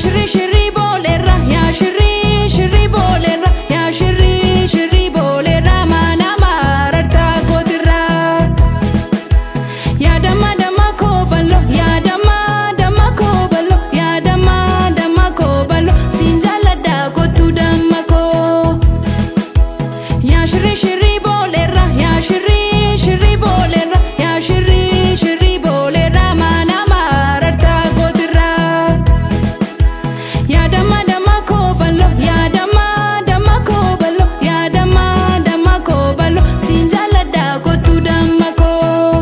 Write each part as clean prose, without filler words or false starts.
shirri shirri bolera, ya shirri shirri bolera, ya shirri shirri bolera, mana mararta godira. Ya dama dama ko ballo, ya dama dama ko ballo, ya dama dama ko ballo, sinjala da ko tu dama ko. Ya shirri shirri bolera, ya shirri shirri bolera, ya shirri shirri bolera, mana mararta godira. Ya dama dama ko ballo, ya dama dama ko ballo, ya dama dama ko ballo, sinjala da ko tu dama ko.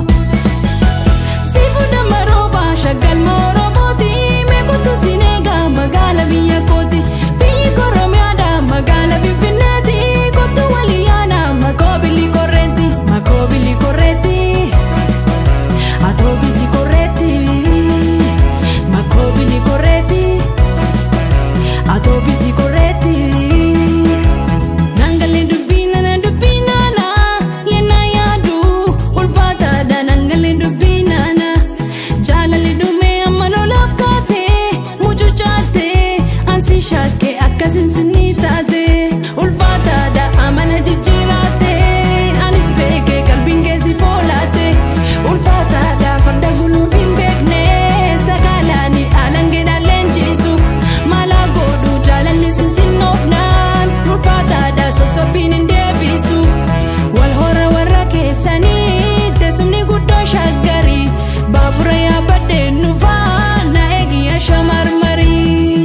Sifu dama roba shagal moro moti, me kutu sinega magala biya koti, biyi koromya da magala bifineti, kutu waliyana makobili korrenti, makobili korrenti, atobisi korrenti, makobili korrenti, atobisi korrenti. Nangale dubina na, yena yadu ulfata da nangale dubina na. Jalali dume amano lafkate, mujuchate, ansi shake akasin sinitate. Ulfata da amana jijirate, anis beke kalbinge si folate. Ulfata da farda gulufin bekne, sagalani alange da lenjisu. Malagodu jalali sinsinofnan, ulfata da sosopinin debisu. Wal hora warra kesani, tesumni guddo shagari, babura ya bade nufa na egi ya shamarmari.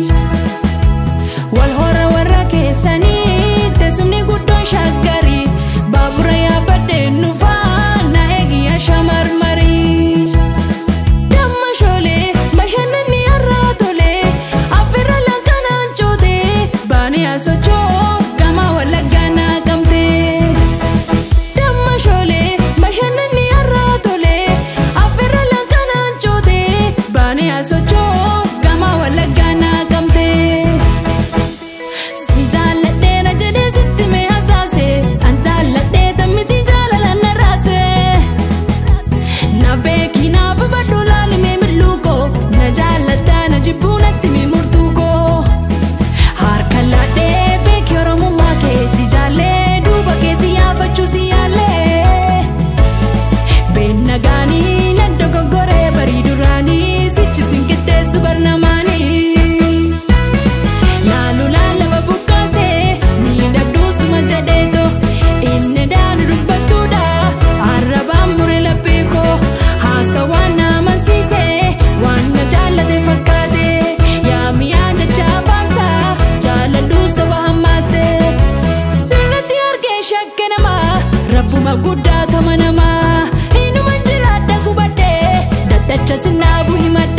Wal hora warra kesani, tesumni guddo shagari, babura ya bade nufa na egi ya shamarmari. Damma shole, bashanani arratole, afira lankanan chote, bani asocho, gama wala gana gamte. Damma shole, bashanani arratole, afira lankanan chote, bani asocho, gama wala gana gamte. Si jaaladhe na jedhe sitti mee hasaase, an jaaladhe tammiti jaalala na raase. Na beeki naaf badhu laali mee milluuko, na jaaladha na jibbuu natti mee murtuuko. Harka laadhee beeki oromummaa kee, si jaallee duuba kee si yaafachuu si yaallee. Beenna gaanii na dogoggoree barii duraanii, sichi sin qixxeessu barnamaanii. Laalu laallaba bukkaasee, miidhagduu suma jedheeto, inni daanu dubbattuudha, arrabaan mure laphee koo. Haasawaan na amansiisee, waan na jaallate fakkaate, yaa mi'aa jecha afaansaa, jaaladhuu saba hammaatte. Sirratti argee shakke namaa, rabbuma guddaa tama namaa, inuma jiraadha gubadhee, daddacha sinaabu himadhe.